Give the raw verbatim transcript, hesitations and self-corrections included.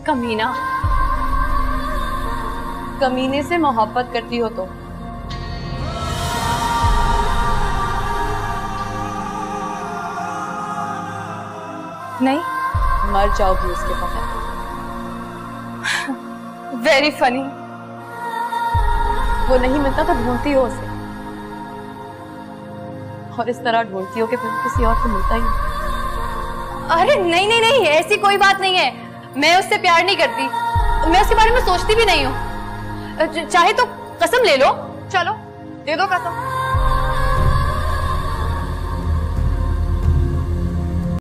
कमीना, कमीने से मोहब्बत करती हो तो नहीं मर जाओगी उसके बगैर। Very funny. वो नहीं मिलता तो ढूंढती हो उसे, और इस तरह ढूंढती हो कि फिर किसी और को मिलता ही नहीं। अरे नहीं नहीं नहीं, ऐसी कोई बात नहीं है। मैं उससे प्यार नहीं करती, मैं उसके बारे में सोचती भी नहीं हूँ। चाहे तो कसम ले लो। चलो दे दो कसम।